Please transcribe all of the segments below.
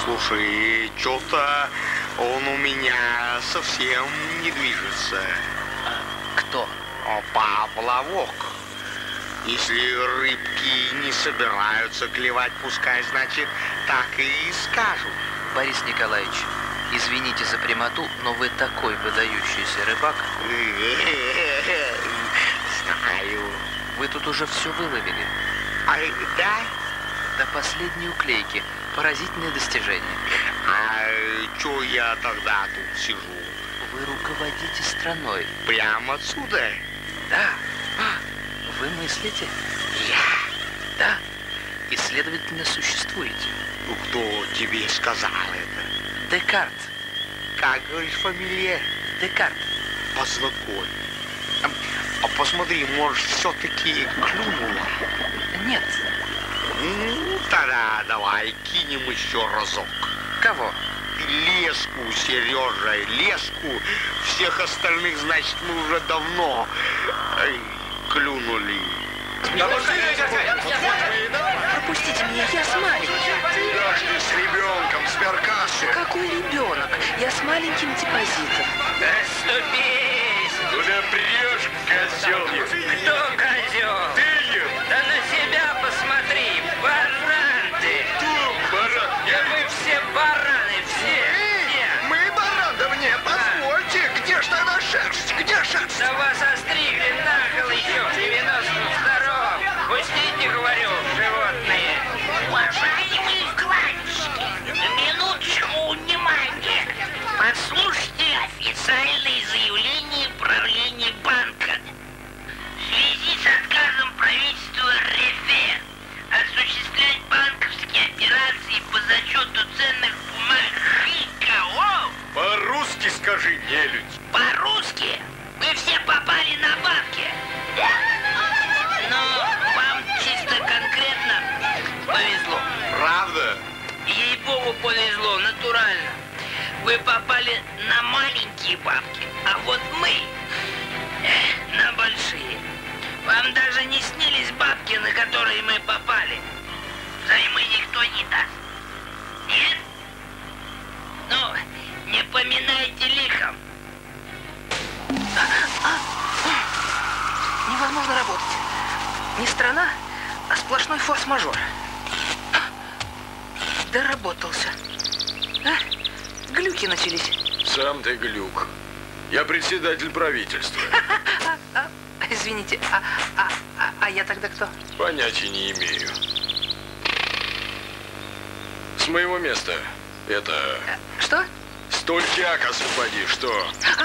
Слушай, что-то он у меня совсем не движется. Кто? Поплавок. Если рыбки не собираются клевать, пускай, значит, так и скажут. Борис Николаевич, извините за прямоту, но вы такой выдающийся рыбак. Знаю. Вы тут уже все выловили. Да? До последней уклейки. Поразительное достижение. А чё я тогда тут сижу? Вы руководите страной. Прямо отсюда? Да. Вы мыслите? Я? Да. И, следовательно, существуете. Ну, кто тебе сказал это? Декарт. Как говоришь, фамилия? Декарт. Познакомь. А посмотри, может, все-таки клюнула? Нет. Ну, тогда давай кинем еще разок. Кого? Леску, Сережа, леску. Всех остальных, значит, мы уже давно клюнули. Пропустите меня, я с маленьким. Ты с ребенком, с Беркашей. Какой ребенок? Я с маленьким депозитом. Оступись! Куда прешь, козел? Кто козел? Ты! Да на себя посмотри! Баран ты! Кто баран? Да вы все бараны, все! Мы баранов не, позвольте. Где ж тогда шерсть? Где шерсть? Да вас остригли нахал еще в 92-м! Пустите, говорю, животные! Уважаемые вкладчики, минуточку внимания. Послушайте официальное заявление правления банка. В связи с отказом правительства РФ осуществлять банковские операции по зачету ценных бумаг ХИКО. По-русски скажи, нелюдь. По-русски вы все попали на бабки. Но вам чисто конкретно повезло. Правда? Ей-богу, повезло, натурально. Вы попали на маленькие бабки, а вот мы на большие. Вам даже не снились бабки, на которые мы попали. Займы никто не даст. Нет? Ну, не поминайте лихом. Невозможно работать. Не страна, а сплошной форс-мажор. Доработался. Глюки начались. Сам ты глюк. Я председатель правительства. Извините, а я тогда кто? Понятия не имею. С моего места это... Что? Стульчак освободи, что?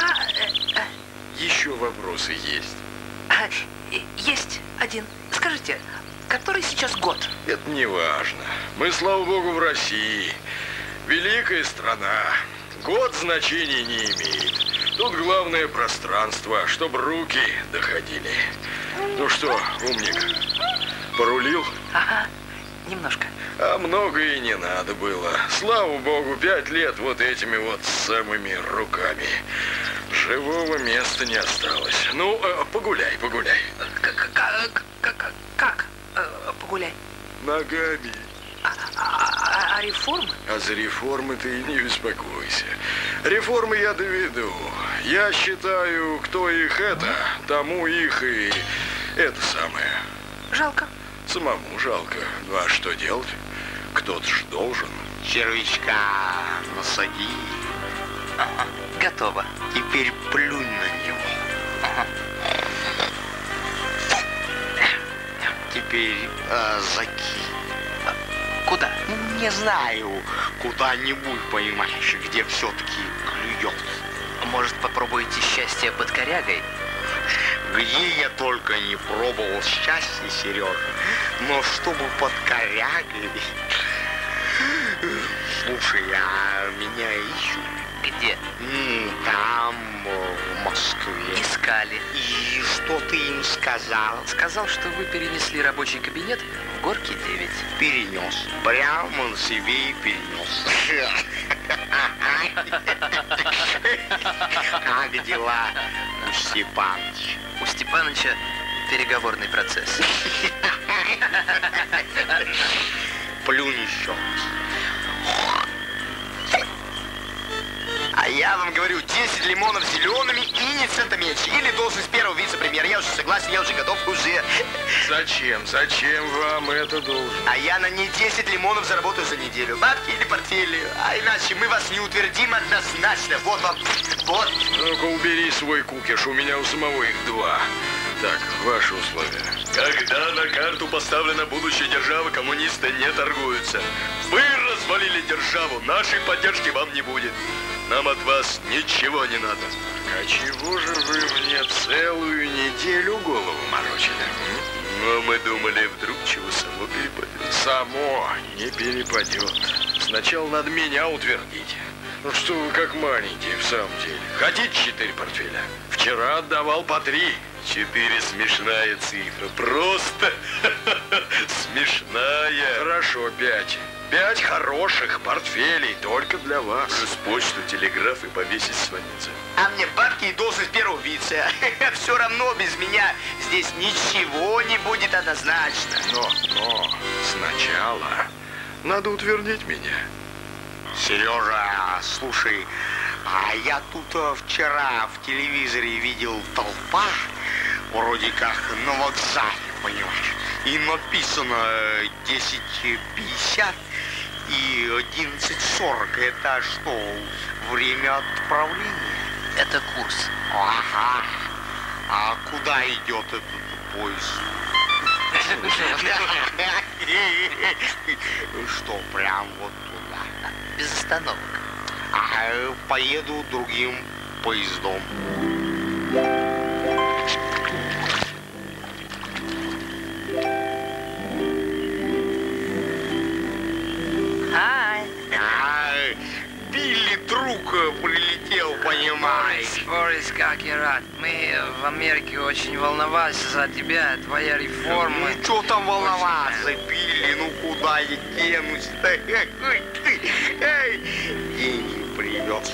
Еще вопросы есть? Есть один. Скажите, который сейчас год? Это не важно. Мы, слава богу, в России. Великая страна. Год значения не имеет. Тут главное пространство, чтобы руки доходили. Ну что, умник, порулил? Ага, немножко. А много и не надо было. Слава богу, 5 лет вот этими вот самыми руками. Живого места не осталось. Ну, погуляй, погуляй. Как? Погуляй. Ногами. А реформы? А за реформы ты не беспокойся. Реформы я доведу. Я считаю, кто их это, тому их и это самое. Жалко. Самому жалко. Ну а что делать? Кто-то ж должен. Червячка насади. Ага, готово. Теперь плюнь на него. Ага. Теперь закинь. Куда? Не знаю, куда-нибудь, понимаешь, где все-таки клюет. Может, попробуйте счастье под корягой? Где я только не пробовал счастье, Сережа, но чтобы под корягой. Слушай, а меня ищут. Где? Там, в Москве. Искали. И что ты им сказал? Сказал, что вы перенесли рабочий кабинет в Горки 9. Перенес. Прямо на себе и перенес. Как дела у Степаныча? У Степаныча переговорный процесс. Плюнь еще. Я вам говорю, 10 лимонов зелеными и ни цента меньше. Или должность первого вице-премьера. Я уже согласен, я уже готов, уже. Зачем? Зачем вам это должен? А я на не 10 лимонов заработаю за неделю. Бабки или портфели. А иначе мы вас не утвердим однозначно. Вот вам, вот. Ну-ка, убери свой кукиш, у меня у самого их 2. Так, ваши условия. Когда на карту поставлена будущее державы, коммунисты не торгуются. Вы развалили державу, нашей поддержки вам не будет. Нам от вас ничего не надо. А чего же вы мне целую неделю голову морочили? Но мы думали, вдруг чего само перепадет. Само не перепадет. Сначала надо меня утвердить. Ну что вы как маленькие в самом деле. Хотите 4 портфеля? Вчера отдавал по 3. 4 смешная цифра. Просто смешная. Хорошо, 5. 5 хороших портфелей только для вас. Плюс почту, телеграф и повесить звониться. А мне бабки и должность первого вице. Все равно без меня здесь ничего не будет однозначно. Но сначала надо утвердить меня. Сережа, слушай, а я тут вчера в телевизоре видел толпа, вроде как на вокзале, понимаешь, и написано 10:50 и 11:40. Это что, время отправления? Это курс. Ага. А куда идет этот поезд? Что, прям вот туда? Без остановок. А поеду другим поездом. Билли друг прилетел, понимаешь? Борис, как я рад. Мы в Америке очень волновались за тебя, твоя реформа. Ну, что там волноваться, Билли? Ну, куда я денусь-то? Деньги привез.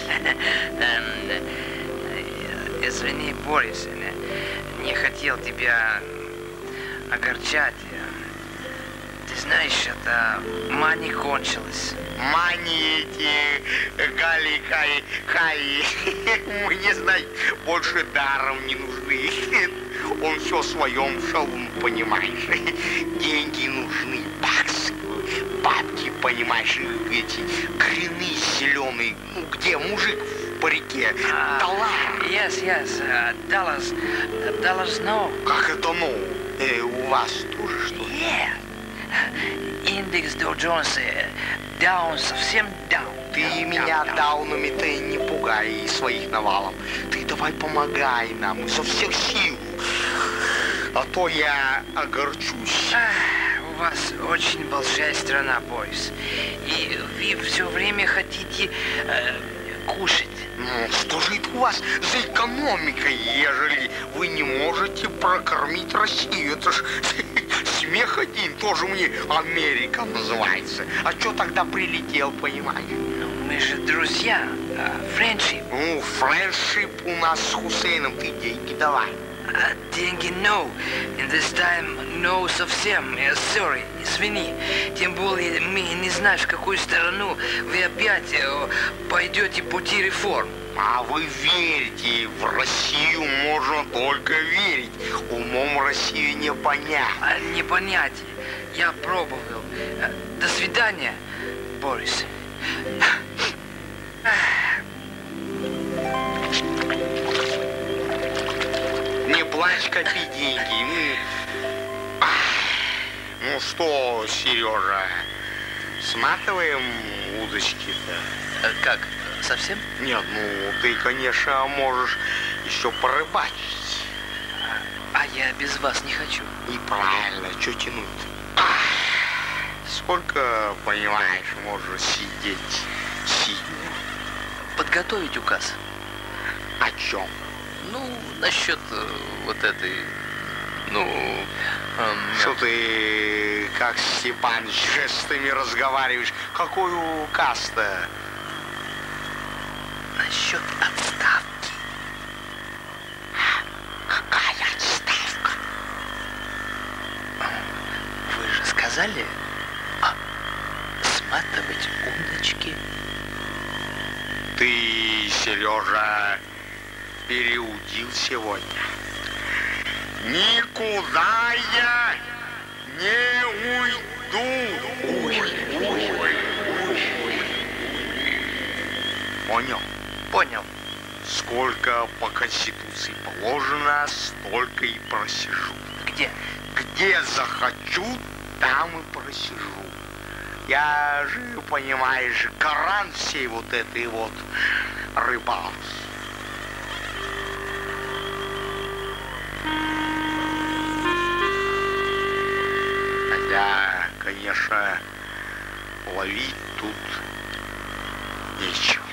Извини, Борис, не хотел тебя огорчать. Ты знаешь, это мани кончилась. Мани эти, Гали, Кай, мне, знаешь, больше даром не нужны. Он все в своем шалун, понимаешь. Деньги нужны, баксы, бабки, понимаешь, эти коренные зеленые. Ну, где мужик в парике? Доллар. Yes, dollars, no. Как это no? У вас тоже что? Yeah. Индекс Dow Jones down, совсем down. Ты меня даунами-то не пугай и своих навалом. Ты давай помогай нам изо всех сил. А то я огорчусь. У вас очень большая страна, Борис. И вы все время хотите кушать. Ну, что же это у вас за экономика, ежели вы не можете прокормить Россию? Это ж смех один, тоже мне Америка называется. А что тогда прилетел, понимаешь? Ну, мы же друзья. Френдшип. Ну, френдшип у нас с Хусейном, ты деньги давай. Деньги no. In this time no совсем. Sorry, извини. Тем более мы не знаем, в какую сторону вы опять пойдете пути реформ. А вы верите, в Россию можно только верить. Умом Россию не понять. Не понять. Я пробовал. До свидания, Борис. Не плачь, копи деньги. Ну что, Сережа, сматываем удочки-то? Как? Совсем? Нет, ну ты, конечно, можешь еще порыбачить. А я без вас не хочу. И правильно, что тянуть-то? Сколько, понимаешь, можешь сидеть? Подготовить указ. О чем? Ну, насчет вот этой, Что ты, как Степаныч, жестами разговариваешь? Какой указ-то? насчет отставки. Какая отставка? Вы же сказали сматывать удочки. Ты Ты, Сережа, переудил сегодня. Никуда я не уйду. Понял? Понял. Сколько по Конституции положено, столько и просижу. Где? Где захочу, там и просижу. Я же, понимаешь, гарант всей вот этой вот рыбалки. Хотя, конечно, ловить тут нечего.